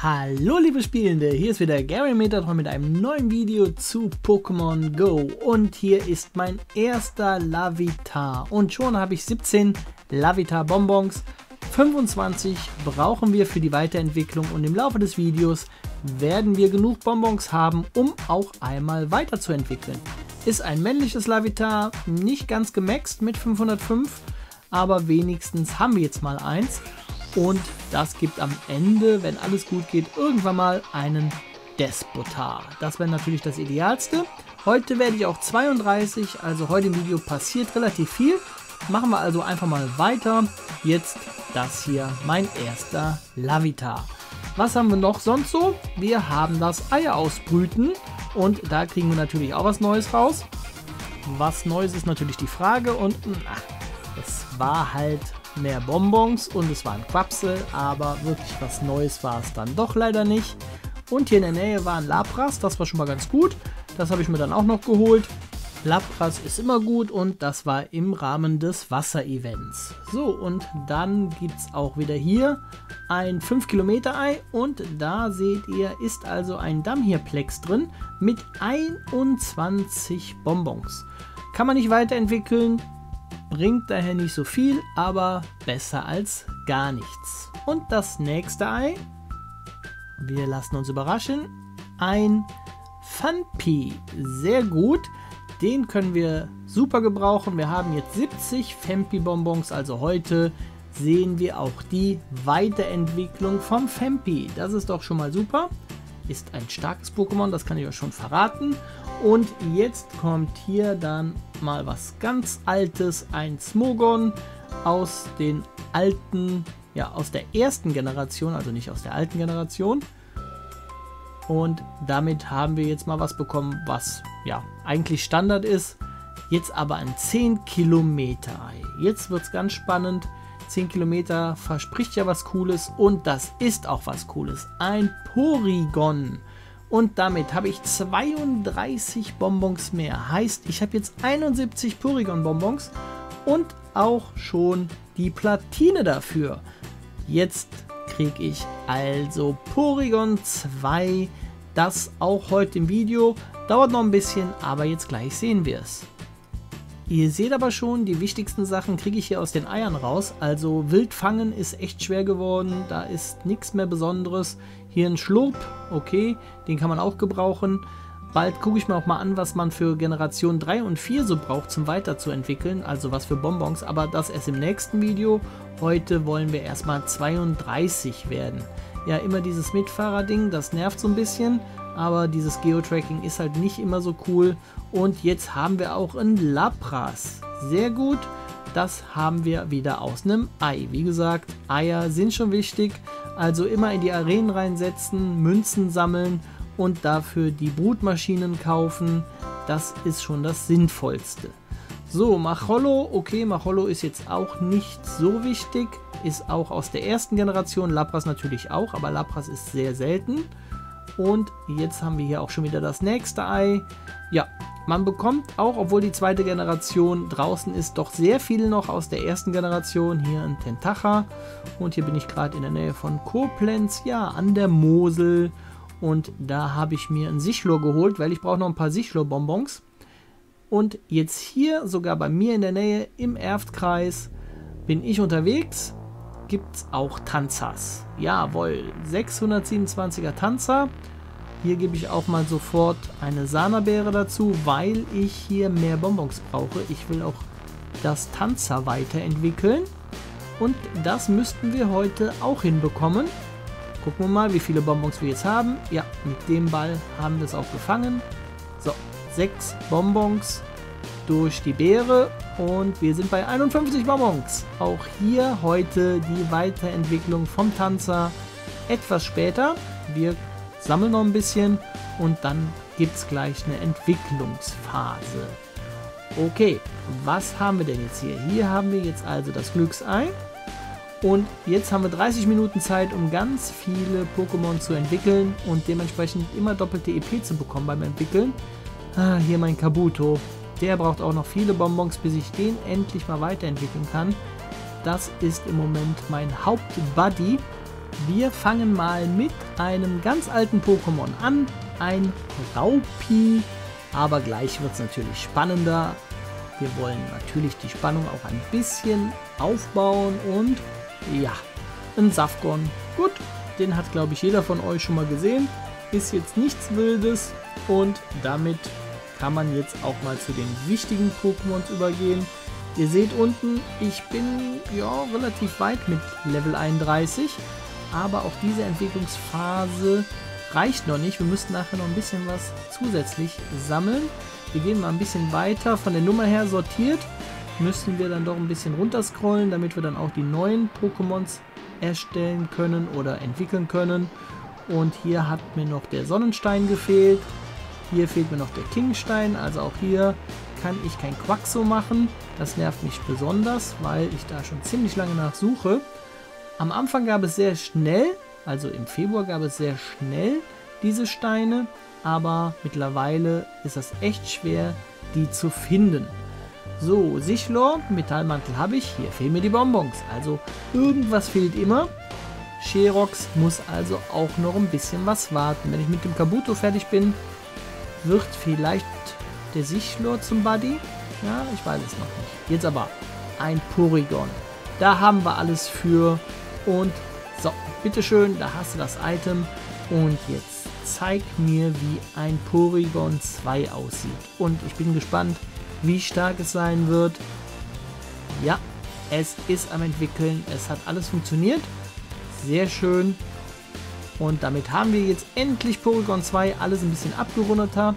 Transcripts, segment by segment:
Hallo liebe Spielende, hier ist wieder Gary Metatron mit einem neuen Video zu Pokémon Go und hier ist mein erster Larvitar und schon habe ich 17 Larvitar Bonbons, 25 brauchen wir für die Weiterentwicklung und im Laufe des Videos werden wir genug Bonbons haben, um auch einmal weiterzuentwickeln. Ist ein männliches Larvitar, nicht ganz gemaxt mit 505, aber wenigstens haben wir jetzt mal eins. Und das gibt am Ende, wenn alles gut geht, irgendwann mal einen Despotar. Das wäre natürlich das Idealste. Heute werde ich auch 32, also heute im Video passiert relativ viel. Machen wir also einfach mal weiter. Jetzt das hier, mein erster Larvitar. Was haben wir noch sonst so? Wir haben das Eier ausbrüten und da kriegen wir natürlich auch was Neues raus. Was Neues ist natürlich die Frage und es war halt mehr Bonbons und es waren Quapsel, aber wirklich was Neues war es dann doch leider nicht. Und hier in der Nähe war ein Lapras, das war schon mal ganz gut. Das habe ich mir dann auch noch geholt. Lapras ist immer gut und das war im Rahmen des Wasser-Events. So, und dann gibt es auch wieder hier ein 5 Kilometer Ei und da seht ihr, ist also ein Damhirplex drin mit 21 Bonbons. Kann man nicht weiterentwickeln. Bringt daher nicht so viel, aber besser als gar nichts. Und das nächste Ei, wir lassen uns überraschen, ein Phanpy, sehr gut, den können wir super gebrauchen. Wir haben jetzt 70 Phanpy Bonbons, also heute sehen wir auch die Weiterentwicklung vom Phanpy. Das ist doch schon mal super, ist ein starkes Pokémon, das kann ich euch schon verraten. Und jetzt kommt hier dann mal was ganz Altes, ein Smogon aus den alten, ja aus der ersten Generation, also nicht aus der alten Generation. Und damit haben wir jetzt mal was bekommen, was ja eigentlich Standard ist. Jetzt aber ein 10 Kilometer Ei. Jetzt wird es ganz spannend. 10 Kilometer verspricht ja was Cooles und das ist auch was Cooles. Ein Porygon. Und damit habe ich 32 Bonbons mehr. Heißt, ich habe jetzt 71 Porygon-Bonbons und auch schon die Platine dafür. Jetzt kriege ich also Porygon 2. Das auch heute im Video. Dauert noch ein bisschen, aber jetzt gleich sehen wir es. Ihr seht aber schon, die wichtigsten Sachen kriege ich hier aus den Eiern raus. Also wild fangen ist echt schwer geworden. Da ist nichts mehr Besonderes. Hier ein Schlurp, okay, den kann man auch gebrauchen. Bald gucke ich mir auch mal an, was man für Generation 3 und 4 so braucht, zum weiterzuentwickeln. Also was für Bonbons, aber das erst im nächsten Video. Heute wollen wir erstmal 32 werden. Ja, immer dieses Mitfahrer-Ding, das nervt so ein bisschen. Aber dieses Geotracking ist halt nicht immer so cool. Und jetzt haben wir auch ein Lapras. Sehr gut. Das haben wir wieder aus einem Ei. Wie gesagt, Eier sind schon wichtig. Also immer in die Arenen reinsetzen, Münzen sammeln und dafür die Brutmaschinen kaufen. Das ist schon das Sinnvollste. So, Machollo. Okay, Machollo ist jetzt auch nicht so wichtig. Ist auch aus der ersten Generation. Lapras natürlich auch, aber Lapras ist sehr selten. Und jetzt haben wir hier auch schon wieder das nächste Ei. Ja, man bekommt auch, obwohl die zweite Generation draußen ist, doch sehr viel noch aus der ersten Generation. Hier ein Tentacha und hier bin ich gerade in der Nähe von Koblenz, ja, an der Mosel. Und da habe ich mir ein Sichlor geholt, weil ich brauche noch ein paar Sichlor-Bonbons. Und jetzt hier, sogar bei mir in der Nähe, im Erftkreis, bin ich unterwegs. Gibt es auch Tanzas. Jawohl, 627er Tanzer. Hier gebe ich auch mal sofort eine Sana-Beere dazu, weil ich hier mehr Bonbons brauche. Ich will auch das Tanzer weiterentwickeln. Und das müssten wir heute auch hinbekommen. Gucken wir mal, wie viele Bonbons wir jetzt haben. Ja, mit dem Ball haben wir es auch gefangen. So, 6 Bonbons durch die Beere und wir sind bei 51 Bonbons. Auch hier heute die Weiterentwicklung vom Tanzer etwas später. Wir sammeln noch ein bisschen und dann gibt es gleich eine Entwicklungsphase. Okay, was haben wir denn jetzt hier? Hier haben wir jetzt also das Glücksei und jetzt haben wir 30 Minuten Zeit, um ganz viele Pokémon zu entwickeln und dementsprechend immer doppelte EP zu bekommen beim Entwickeln. Hier mein Kabuto. Der braucht auch noch viele Bonbons, bis ich den endlich mal weiterentwickeln kann. Das ist im Moment mein Hauptbuddy. Wir fangen mal mit einem ganz alten Pokémon an, ein Raupi, aber gleich wird es natürlich spannender. Wir wollen natürlich die Spannung auch ein bisschen aufbauen und ja, ein Safgon. Gut, den hat glaube ich jeder von euch schon mal gesehen, ist jetzt nichts Wildes und damit kann man jetzt auch mal zu den wichtigen Pokémons übergehen. Ihr seht unten, ich bin ja relativ weit mit Level 31, aber auch diese Entwicklungsphase reicht noch nicht. Wir müssen nachher noch ein bisschen was zusätzlich sammeln. Wir gehen mal ein bisschen weiter. Von der Nummer her sortiert müssen wir dann doch ein bisschen runterscrollen, damit wir dann auch die neuen Pokémons erstellen können oder entwickeln können. Und hier hat mir noch der Sonnenstein gefehlt. Hier fehlt mir noch der Kingstein, also auch hier kann ich kein Quaxo machen. Das nervt mich besonders, weil ich da schon ziemlich lange nachsuche. Am Anfang gab es sehr schnell, also im Februar gab es sehr schnell diese Steine, aber mittlerweile ist es echt schwer, die zu finden. So, Sichlor, Metallmantel habe ich, hier fehlen mir die Bonbons, also irgendwas fehlt immer. Sherox muss also auch noch ein bisschen was warten. Wenn ich mit dem Kabuto fertig bin, wird vielleicht der Sichlor zum Buddy? Ja, ich weiß es noch nicht. Jetzt aber ein Porygon. Da haben wir alles für. Und so, bitteschön, da hast du das Item. Und jetzt zeig mir, wie ein Porygon 2 aussieht. Und ich bin gespannt, wie stark es sein wird. Ja, es ist am entwickeln. Es hat alles funktioniert. Sehr schön. Und damit haben wir jetzt endlich Porygon 2, alles ein bisschen abgerundeter.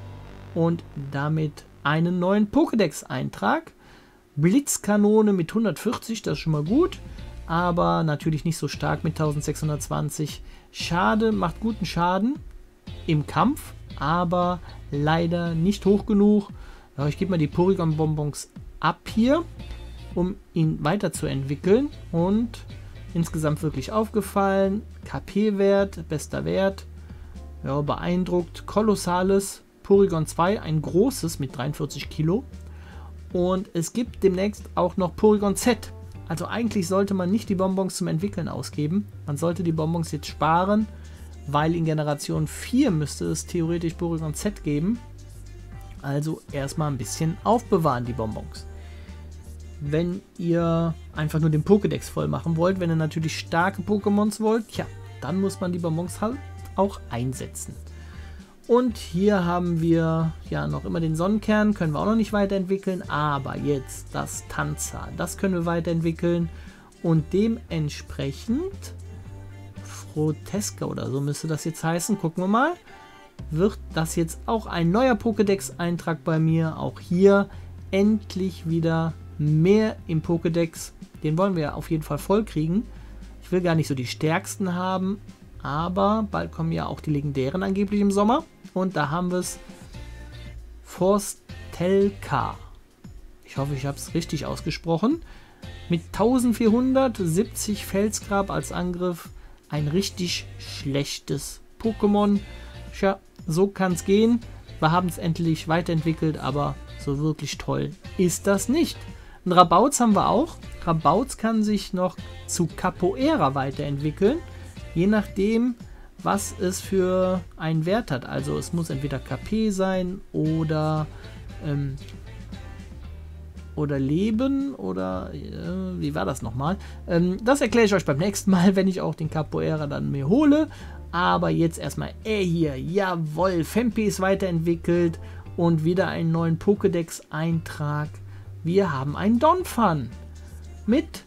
Und damit einen neuen Pokédex-Eintrag. Blitzkanone mit 140, das ist schon mal gut. Aber natürlich nicht so stark mit 1620. Schade, macht guten Schaden im Kampf, aber leider nicht hoch genug. Ja, ich gebe mal die Porygon-Bonbons ab hier, um ihn weiterzuentwickeln. Und insgesamt wirklich aufgefallen. KP-Wert, bester Wert. Ja, beeindruckt. Kolossales. Porygon 2, ein großes mit 43 Kilo. Und es gibt demnächst auch noch Porygon Z. Also eigentlich sollte man nicht die Bonbons zum Entwickeln ausgeben. Man sollte die Bonbons jetzt sparen, weil in Generation 4 müsste es theoretisch Porygon Z geben. Also erstmal ein bisschen aufbewahren, die Bonbons. Wenn ihr einfach nur den Pokédex voll machen wollt, wenn ihr natürlich starke Pokémons wollt, ja, dann muss man die Bonbons halt auch einsetzen. Und hier haben wir ja noch immer den Sonnenkern, können wir auch noch nicht weiterentwickeln, aber jetzt das Tanza, das können wir weiterentwickeln und dementsprechend Froteska oder so müsste das jetzt heißen, gucken wir mal, wird das jetzt auch ein neuer Pokédex-Eintrag bei mir, auch hier endlich wieder mehr im Pokédex, den wollen wir auf jeden Fall voll kriegen. Ich will gar nicht so die stärksten haben, aber bald kommen ja auch die legendären angeblich im Sommer. Und da haben wir es. Forstelka. Ich hoffe, ich habe es richtig ausgesprochen. Mit 1470 Felsgrab als Angriff. Ein richtig schlechtes Pokémon. Tja, so kann es gehen. Wir haben es endlich weiterentwickelt, aber so wirklich toll ist das nicht. Ein Rabauz haben wir auch. Rabauz kann sich noch zu Capoeira weiterentwickeln. Je nachdem, was es für einen Wert hat. Also es muss entweder KP sein oder Leben oder wie war das nochmal? Das erkläre ich euch beim nächsten Mal, wenn ich auch den Capoeira dann mir hole. Aber jetzt erstmal hier. Jawohl, Fempi ist weiterentwickelt und wieder einen neuen Pokédex-Eintrag. Wir haben einen Donphan mit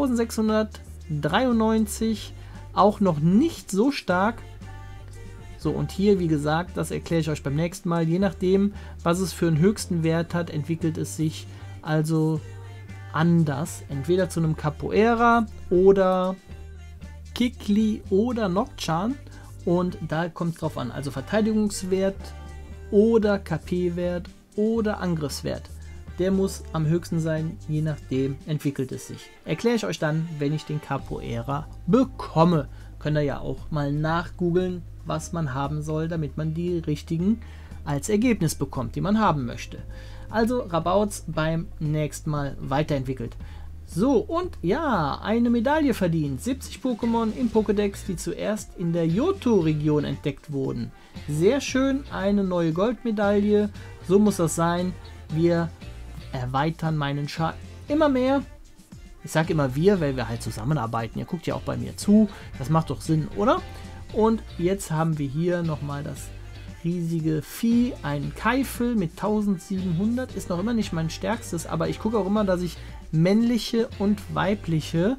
1693. Auch noch nicht so stark. So, und hier, wie gesagt, das erkläre ich euch beim nächsten Mal. Je nachdem, was es für einen höchsten Wert hat, entwickelt es sich also anders. Entweder zu einem Capoeira oder Kikli oder Nocturne. Und da kommt es drauf an. Also Verteidigungswert oder KP-Wert oder Angriffswert. Der muss am höchsten sein, je nachdem entwickelt es sich. Erkläre ich euch dann, wenn ich den Capoeira bekomme. Könnt ihr ja auch mal nachgoogeln, was man haben soll, damit man die richtigen als Ergebnis bekommt, die man haben möchte. Also Rabauz beim nächsten Mal weiterentwickelt. So, und ja, eine Medaille verdient. 70 Pokémon im Pokédex, die zuerst in der Johto-Region entdeckt wurden. Sehr schön, eine neue Goldmedaille. So muss das sein. Wir erweitern meinen Char immer mehr. Ich sage immer wir, weil wir halt zusammenarbeiten. Ihr guckt ja auch bei mir zu. Das macht doch Sinn, oder? Und jetzt haben wir hier nochmal das riesige Vieh, ein Keifel mit 1700. Ist noch immer nicht mein stärkstes, aber ich gucke auch immer, dass ich männliche und weibliche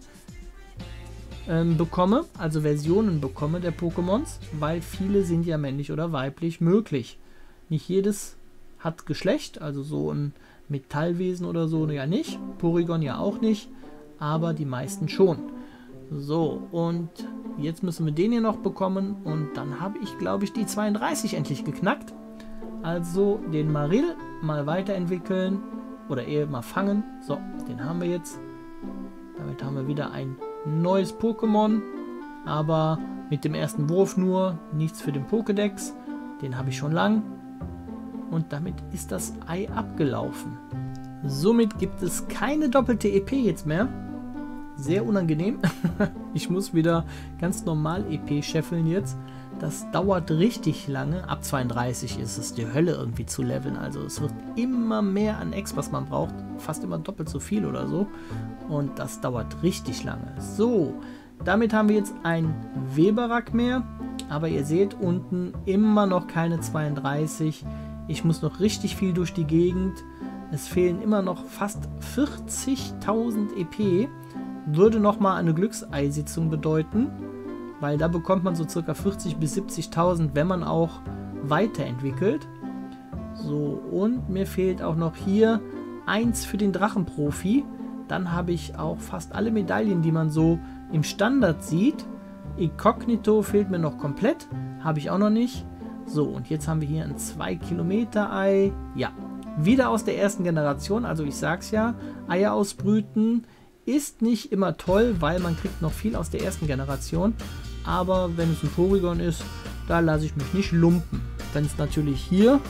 bekomme, also Versionen bekomme der Pokémons, weil viele sind ja männlich oder weiblich möglich. Nicht jedes hat Geschlecht, also so ein Metallwesen oder so ja nicht, Porygon ja auch nicht, aber die meisten schon. So, und jetzt müssen wir den hier noch bekommen und dann habe ich, glaube ich, die 32 endlich geknackt. Also den Marill mal weiterentwickeln oder eher mal fangen. So, den haben wir jetzt. Damit haben wir wieder ein neues Pokémon, aber mit dem ersten Wurf nur, nichts für den Pokédex. Den habe ich schon lang und damit ist das Ei abgelaufen. Somit gibt es keine doppelte EP jetzt mehr. Sehr unangenehm. Ich muss wieder ganz normal EP scheffeln jetzt. Das dauert richtig lange. Ab 32 ist es die Hölle irgendwie zu leveln. Also es wird immer mehr an Ex, was man braucht. Fast immer doppelt so viel oder so. Und das dauert richtig lange. So, damit haben wir jetzt ein Weberak mehr. Aber ihr seht unten immer noch keine 32. Ich muss noch richtig viel durch die Gegend. Es fehlen immer noch fast 40.000 EP. Würde nochmal eine Glückseisitzung bedeuten, weil da bekommt man so circa 40.000 bis 70.000, wenn man auch weiterentwickelt. So, und mir fehlt auch noch hier 1 für den Drachenprofi. Dann habe ich auch fast alle Medaillen, die man so im Standard sieht. Inkognito fehlt mir noch komplett, habe ich auch noch nicht. So, und jetzt haben wir hier ein 2 Kilometer Ei. Ja, wieder aus der ersten Generation, also ich sag's ja, Eier ausbrüten ist nicht immer toll, weil man kriegt noch viel aus der ersten Generation. Aber wenn es ein Porygon ist, da lasse ich mich nicht lumpen. Wenn es natürlich hier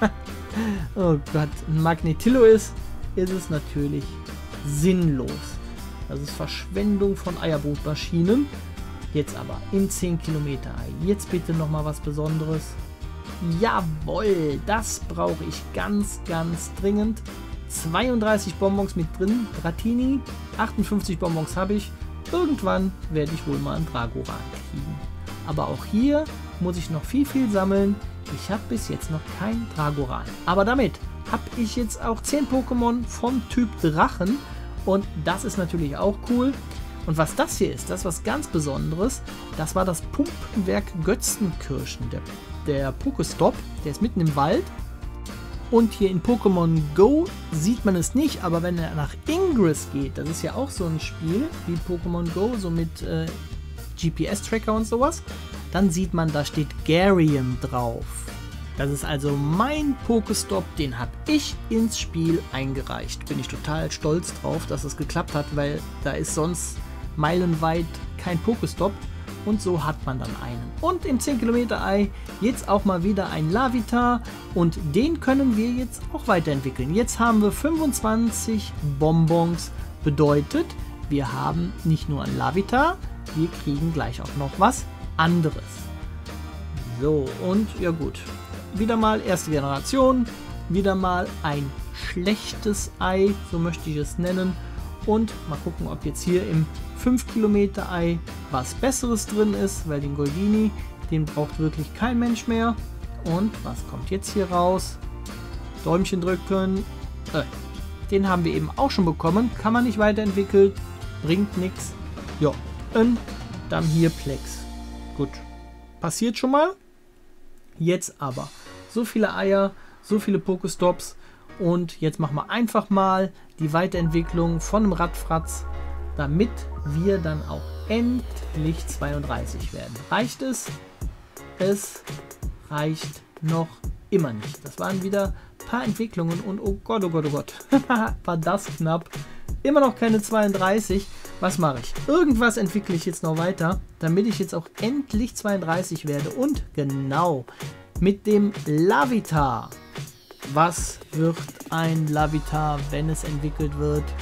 oh Gott, ein Magnetillo ist, ist es natürlich sinnlos. Das ist Verschwendung von Eierbrutmaschinen. Jetzt aber im 10 Kilometer Ei. Jetzt bitte nochmal was Besonderes. Jawohl, das brauche ich ganz, ganz dringend. 32 Bonbons mit drin, Dratini, 58 Bonbons habe ich. Irgendwann werde ich wohl mal einen Dragoran kriegen. Aber auch hier muss ich noch viel sammeln. Ich habe bis jetzt noch keinen Dragoran. Aber damit habe ich jetzt auch 10 Pokémon vom Typ Drachen. Und das ist natürlich auch cool. Und was das hier ist, das ist was ganz Besonderes. Das war das Pumpenwerk Götzenkirchen, der Pokestop. Der ist mitten im Wald. Und hier in Pokémon Go sieht man es nicht, aber wenn er nach Ingress geht, das ist ja auch so ein Spiel wie Pokémon Go, so mit GPS-Tracker und sowas, dann sieht man, da steht Gharium drauf. Das ist also mein Pokestop, den habe ich ins Spiel eingereicht. Bin ich total stolz drauf, dass es geklappt hat, weil da ist sonst meilenweit kein Pokestop. Und so hat man dann einen. Und im 10 Kilometer Ei jetzt auch mal wieder ein Larvitar. Und den können wir jetzt auch weiterentwickeln. Jetzt haben wir 25 Bonbons. Bedeutet, wir haben nicht nur ein Larvitar, wir kriegen gleich auch noch was anderes. So, und ja gut. Wieder mal erste Generation. Wieder mal ein schlechtes Ei, so möchte ich es nennen. Und mal gucken, ob jetzt hier im 5 Kilometer Ei was Besseres drin ist, weil den Goldini, den braucht wirklich kein Mensch mehr. Und was kommt jetzt hier raus? Däumchen drücken. Den haben wir eben auch schon bekommen. Kann man nicht weiterentwickeln. Bringt nichts. Ja, und dann hier Plex. Gut. Passiert schon mal. Jetzt aber. So viele Eier, so viele Pokestops. Und jetzt machen wir einfach mal die Weiterentwicklung von einem Radfratz, damit wir dann auch endlich 32 werden. Reicht es? Es reicht noch immer nicht. Das waren wieder ein paar Entwicklungen und oh Gott, oh Gott, oh Gott. War das knapp. Immer noch keine 32. Was mache ich? Irgendwas entwickle ich jetzt noch weiter, damit ich jetzt auch endlich 32 werde. Und genau, mit dem Larvitar. Was wird ein Larvitar, wenn es entwickelt wird?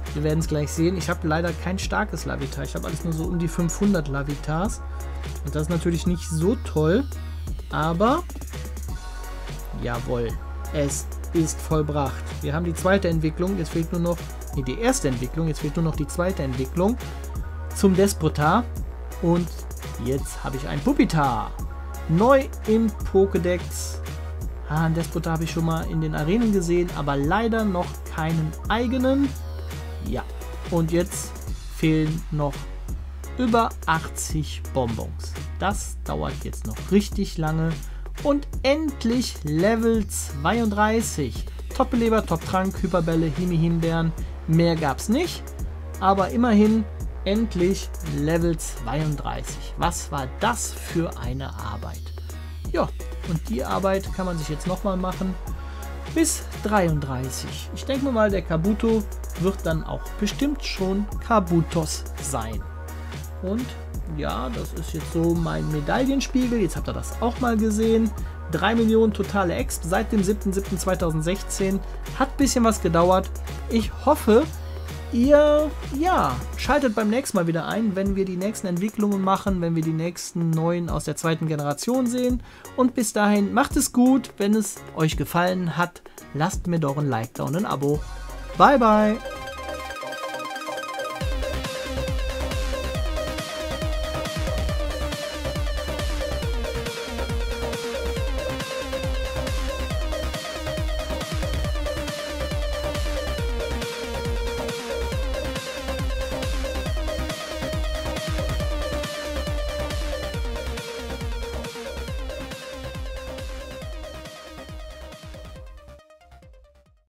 Wir werden es gleich sehen. Ich habe leider kein starkes Lavitar. Ich habe alles nur so um die 500 Lavitars. Und das ist natürlich nicht so toll. Aber, jawohl, es ist vollbracht. Wir haben die zweite Entwicklung. Jetzt fehlt nur noch, nee, die erste Entwicklung. Jetzt fehlt nur noch die zweite Entwicklung zum Despotar. Und jetzt habe ich ein Pupitar. Neu im Pokédex. Ein Despotar habe ich schon mal in den Arenen gesehen, aber leider noch keinen eigenen. Ja, und jetzt fehlen noch über 80 Bonbons. Das dauert jetzt noch richtig lange. Und endlich Level 32. Top-Beleber, Top-Trank, Hyperbälle, Himi-Himbeeren. Mehr gab es nicht, aber immerhin endlich Level 32. Was war das für eine Arbeit? Ja, und die Arbeit kann man sich jetzt nochmal machen bis 33. Ich denke mal, der Kabuto wird dann auch bestimmt schon Kabutos sein. Und ja, das ist jetzt so mein Medaillenspiegel. Jetzt habt ihr das auch mal gesehen. 3 Millionen totale Exp seit dem 7.7.2016. Hat ein bisschen was gedauert. Ich hoffe, ihr schaltet beim nächsten Mal wieder ein, wenn wir die nächsten Entwicklungen machen, wenn wir die nächsten neuen aus der zweiten Generation sehen. Und bis dahin macht es gut. Wenn es euch gefallen hat, lasst mir doch ein Like da und ein Abo. Bye bye!